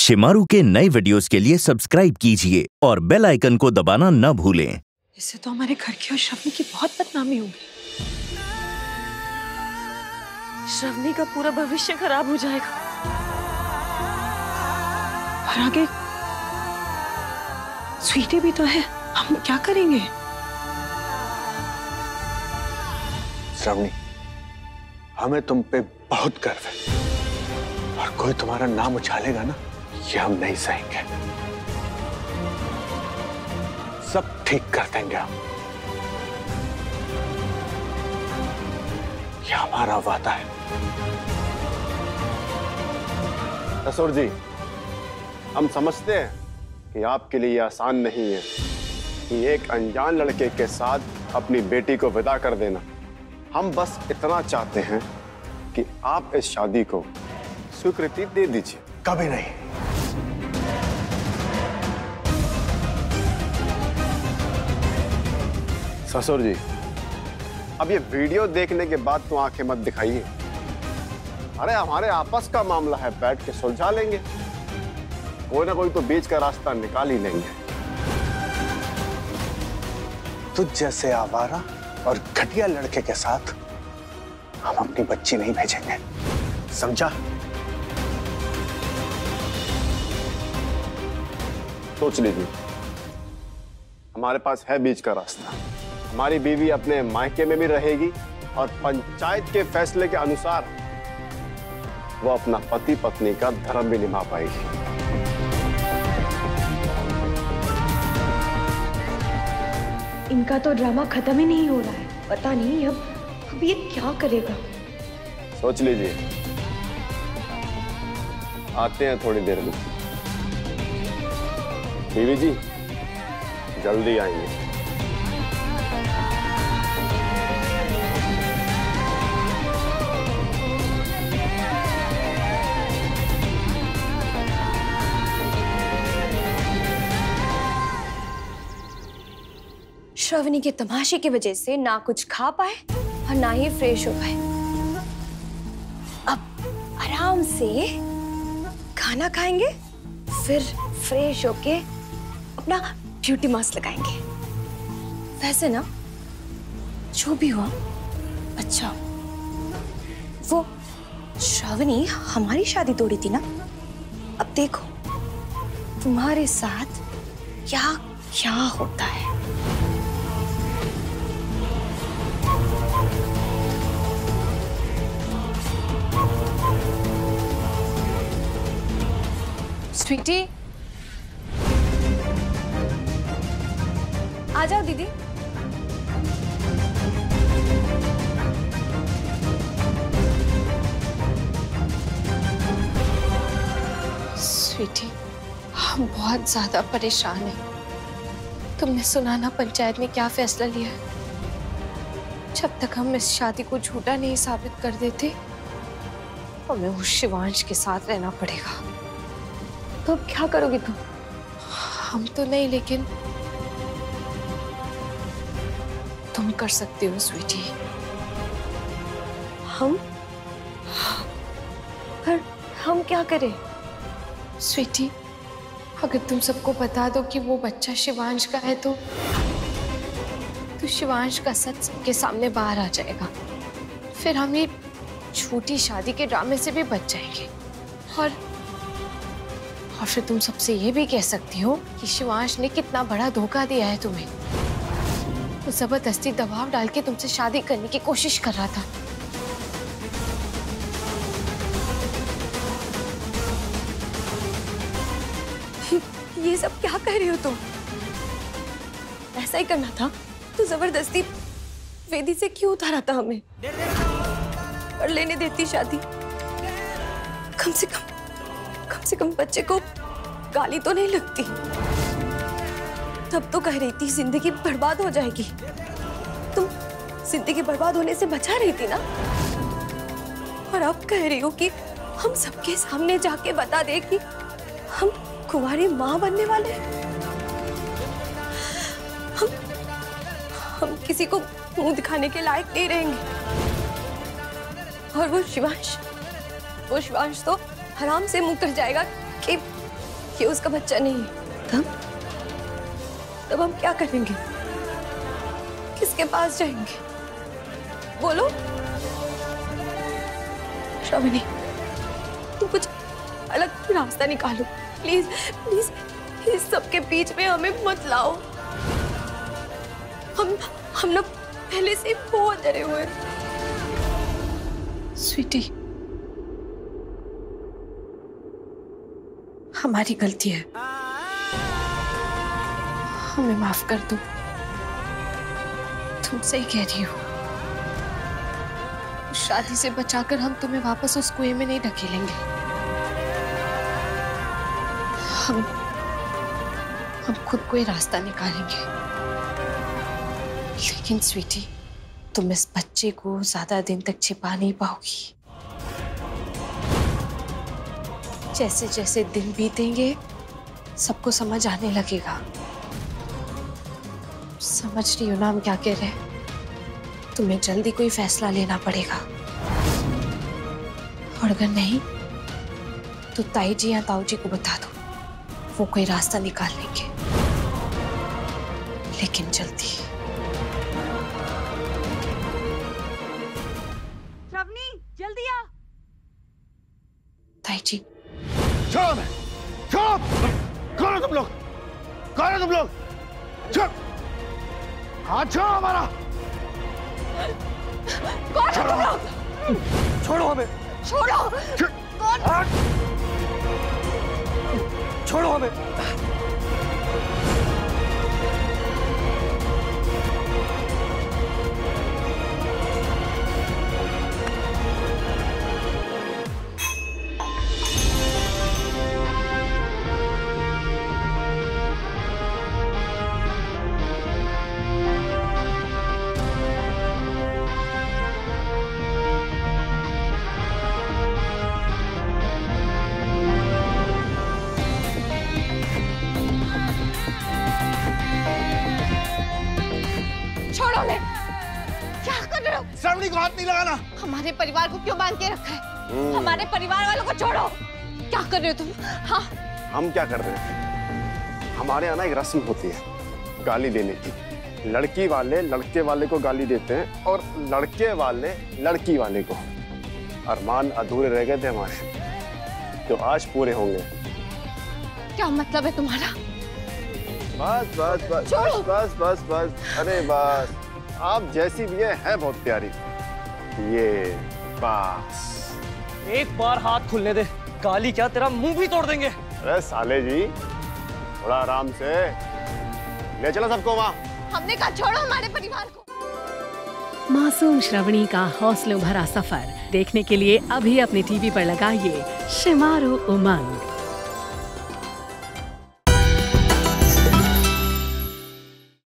शिमारू के नए वीडियोस के लिए सब्सक्राइब कीजिए और बेल आइकन को दबाना न भूलें। इससे तो हमारे घर की और श्रवणी की बहुत बदनामी होगी। श्रवणी का पूरा भविष्य खराब हो जाएगा और आगे स्वीटी भी तो है, हम क्या करेंगे? श्रवणी, हमें तुम पे बहुत गर्व है और कोई तुम्हारा नाम उछालेगा ना, ये हम नहीं सहेंगे। सब ठीक कर देंगे हम, ये हमारा वादा है। ससुर जी, हम समझते हैं कि आपके लिए यह आसान नहीं है कि एक अनजान लड़के के साथ अपनी बेटी को विदा कर देना। हम बस इतना चाहते हैं कि आप इस शादी को स्वीकृति दे दीजिए। कभी नहीं। ससुर जी, अब ये वीडियो देखने के बाद तो आंखें मत दिखाइए। अरे हमारे आपस का मामला है, बैठ के सुलझा लेंगे। कोई ना कोई तो बीच का रास्ता निकाल ही लेंगे। तुझ जैसे आवारा और घटिया लड़के के साथ हम अपनी बच्ची नहीं भेजेंगे, समझा? सोच लीजिए, हमारे पास है बीच का रास्ता। हमारी बीवी अपने मायके में भी रहेगी और पंचायत के फैसले के अनुसार वो अपना पति पत्नी का धर्म भी निभा पाएगी। इनका तो ड्रामा खत्म ही नहीं हो रहा है। पता नहीं अब ये क्या करेगा। सोच लीजिए, आते हैं थोड़ी देर में। बीवी जी, जल्दी आएंगे। श्रवणी के तमाशे की वजह से ना कुछ खा पाए और ना ही फ्रेश हो पाए। अब आराम से खाना खाएंगे, फिर फ्रेश होके अपना ब्यूटी मास्क लगाएंगे। वैसे ना, जो भी हुआ अच्छा, वो श्रवणी हमारी शादी तोड़ी थी ना। अब देखो तुम्हारे साथ क्या क्या होता है। स्वीटी, आ जाओ दीदी। स्वीटी, हम बहुत ज्यादा परेशान हैं। तुमने सुना ना पंचायत ने क्या फैसला लिया है? जब तक हम इस शादी को झूठा नहीं साबित कर देते, हमें उस शिवांश के साथ रहना पड़ेगा। तो अब क्या करोगी तुम? हम तो नहीं, लेकिन तुम कर सकती हो स्वीटी। हम? पर हम क्या करें? स्वीटी, अगर तुम सबको बता दो कि वो बच्चा शिवांश का है तो शिवांश का सच सबके सामने बाहर आ जाएगा। फिर हम ये छोटी शादी के ड्रामे से भी बच जाएंगे। और फिर तुम सबसे ये भी कह सकती हो कि शिवांश ने कितना बड़ा धोखा दिया है तुम्हें। वो जबरदस्ती दबाव डाल के तुमसे शादी करने की कोशिश कर रहा था। ये सब क्या कह रही हो तुम? ऐसा ही करना था तो जबरदस्ती वेदी से क्यों उतारा था हमें? और लेने देती शादी। कम से कम बच्चे को गाली तो नहीं लगती। तब तो कह रही थी जिंदगी बर्बाद हो जाएगी। तुम जिंदगी बर्बाद होने से बचा रही थी ना। और अब कह रही हो कि हम सबके सामने जाके बता दे कि हम कुंवारी माँ बनने वाले हैं। हम किसी को मुंह दिखाने के लायक नहीं रहेंगे। और वो शिवांश तो हराम से मुंह कर जाएगा कि ये उसका बच्चा नहीं है, तब हम क्या करेंगे? किसके पास जाएंगे? बोलो श्रावणी, तुम कुछ अलग रास्ता निकालो प्लीज प्लीज। इस सबके बीच में हमें मत लाओ। हम ना पहले से बहुत डरे हुए हैं। स्वीटी, हमारी गलती है, हमें माफ कर दो। तुम सही कह रही हो, शादी से बचाकर हम तुम्हें वापस उस कुएं में नहीं ढकेलेंगे। हम खुद कोई रास्ता निकालेंगे। लेकिन स्वीटी, तुम इस बच्चे को ज्यादा दिन तक छिपा नहीं पाओगी। जैसे जैसे दिन बीतेंगे सबको समझ आने लगेगा। समझ रही हो ना हम क्या कह रहे हैं? तुम्हें जल्दी कोई फैसला लेना पड़ेगा, और अगर नहीं तो ताई जी या ताऊ जी को बता दो, वो कोई रास्ता निकाल लेंगे, लेकिन जल्दी। श्रावणी, जल्दी आ। ताई जी, छोड़ो मैं, छोड़ो। कौन हो तुम लोग? कौन हो तुम लोग? छोड़, हाथ छोड़ो हमारा। कौन हो तुम लोग? छोड़ो हमें। छोड़ो। कौन? छोड़ो हमें। छोड़ो ले। क्या कर रहे हो? श्रावणी को हाथ नहीं लगाना। हमारे परिवार को क्यों बांध के रखा है? हमारे परिवार वालों को छोड़ो। क्या कर रहे हो तुम? हाँ, हम क्या कर रहे हैं? हमारे यहाँ ना एक रस्म होती है गाली देने की। लड़की वाले लड़के वाले को गाली देते हैं और लड़के वाले लड़की वाले को। अरमान अधूरे रह गए थे हमारे, जो आज पूरे होंगे। क्या मतलब है तुम्हारा? बस बस बस बस बस बस बस। अरे बस, आप जैसी भी है बहुत प्यारी। ये बस एक बार हाथ खुलने दे, गाली क्या तेरा मुंह भी तोड़ देंगे। अरे साले जी, थोड़ा आराम से ले चलो सबको वहाँ। हमने कहा छोड़ो हमारे परिवार को। मासूम श्रवणी का हौसलों भरा सफर देखने के लिए अभी अपने टीवी पर लगाइए शिमारू उमंग।